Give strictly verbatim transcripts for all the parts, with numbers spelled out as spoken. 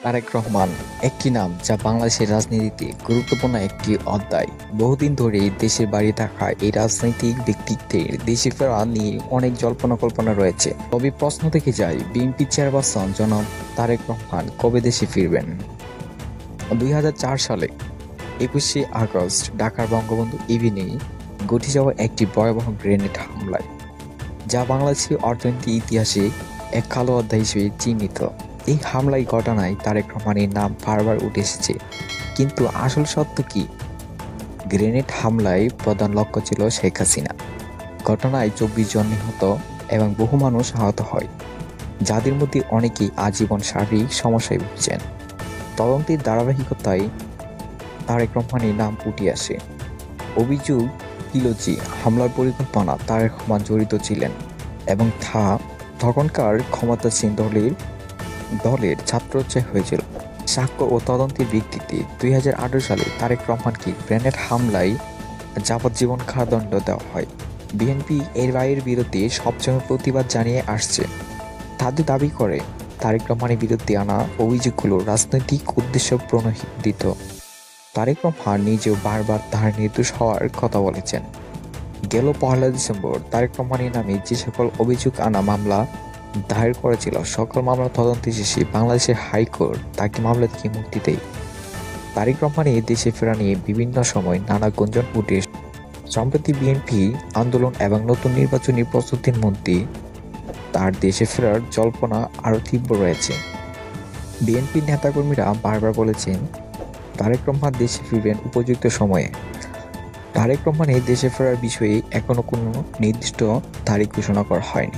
তারেক রহমান একটি নাম যা বাংলাদেশের রাজনীতিতে গুরুত্বপূর্ণ একটি অধ্যায়। বহুদিন ধরেই দেশের বাইরে থাকা এই রাজনৈতিক ব্যক্তিত্বের দেশে ফেরা নিয়ে অনেক জল্পনা কল্পনা রয়েছে। তবে প্রশ্ন থেকে যায়, বিএনপি চেয়ারপারসন জনাব তারেক রহমান কবে দেশে ফিরবেন? দুই হাজার চার সালে একুশে আগস্ট ঢাকার বঙ্গবন্ধু ইভিনিং ঘটে যাওয়া একটি ভয়াবহ গ্রেনেড হামলায়, যা বাংলাদেশের অর্থনৈতিক ইতিহাসে এক কালো অধ্যায় হিসেবে চিহ্নিত। এই হামলায় ঘটনায় তারেক রহমানের নাম বারবার উঠে এসেছে, কিন্তু আসল সত্য কি? গ্রেনেড হামলায় প্রধান লক্ষ্য ছিল শেখ হাসিনা। ঘটনায় চব্বিশ জন নিহত এবং বহু মানুষ আহত হয়, যাদের মধ্যে অনেকেই আজীবন শারীরিক সমস্যায় ভুগছেন। তদন্তের ধারাবাহিকতায় তারেক রহমানের নাম উঠে আসে। অভিযোগ ছিল যে হামলার পরিকল্পনা তারেক রহমান জড়িত ছিলেন এবং তা তখনকার ক্ষমতাসীন দলের দলের ছাত্রোচ্ছ্বাস হয়েছিল। সাক্ষ্য ও তদন্তের ভিত্তিতে দুই হাজার আঠারো সালে তারেক রহমানকে গ্রেনেড হামলায় যাবজ্জীবন কারাদণ্ড দেওয়া হয়। বিএনপি এর রায়ের বিরুদ্ধে সবসময় প্রতিবাদ জানিয়ে আসছে। তাদের দাবি করে তারেক রহমানের বিরুদ্ধে আনা অভিযোগগুলো রাজনৈতিক উদ্দেশ্য প্রণোদিত। তারেক রহমান নিজেও বারবার তার নির্দোষ হওয়ার কথা বলেছেন। গেল পহেলা ডিসেম্বর তারেক রহমানের নামে যে সকল অভিযোগ আনা মামলা দায়ের করেছিল, সকল মামলা তদন্ত শেষে বাংলাদেশের হাইকোর্ট তাকে মামলা থেকে মুক্তি দেয়। তারেক রহমানের দেশে ফেরা নিয়ে বিভিন্ন সময় নানা গুঞ্জন উঠে এসেছে। সম্প্রতি বিএনপি আন্দোলন এবং নতুন নির্বাচনী প্রস্তুতির মধ্যে তার দেশে ফেরার জল্পনা আরও তীব্র রয়েছে। বিএনপির নেতাকর্মীরা বারবার বলেছেন তারেক রহমান দেশে ফিরবেন উপযুক্ত সময়ে। তারেক রহমানের দেশে ফেরার বিষয়ে এখনো কোনো নির্দিষ্ট তারিখ ঘোষণা করা হয়নি।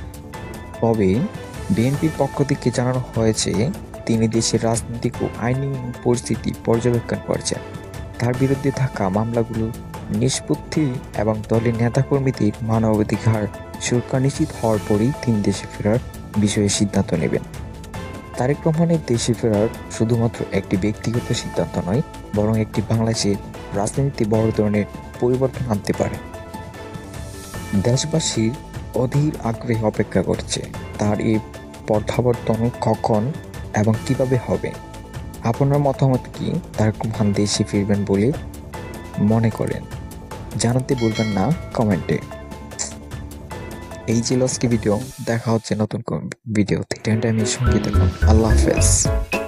তবে বিএনপির পক্ষ থেকে জানানো হয়েছে তিনি দেশের রাজনৈতিক ও আইনি পরিস্থিতি পর্যবেক্ষণ করছেন। তার বিরুদ্ধে থাকা মামলাগুলো নিষ্পত্তি এবং দলের নেতাকর্মীদের মানবাধিকার সুরক্ষা নিশ্চিত হওয়ার পরেই তিনি দেশে ফেরার বিষয়ে সিদ্ধান্ত নেবেন। তারেক রহমানের দেশে ফেরার শুধুমাত্র একটি ব্যক্তিগত সিদ্ধান্ত নয়, বরং একটি বাংলাদেশের রাজনীতিতে বড় ধরনের পরিবর্তন আনতে পারে। দেশবাসীর অধীর আগ্রহে অপেক্ষা করছে তার এই প্রত্যাবর্তন কখন এবং কিভাবে হবে। আপনার মতামত কি? তারেক রহমান দেশে ফিরবেন বলে মনে করেন? জানাতে ভুলবেন না কমেন্টে। এই ছিল আজকে ভিডিও। দেখা হচ্ছে নতুন কোন ভিডিওতে। টাইমের সঙ্গে দেখুন। আল্লাহ হাফেজ।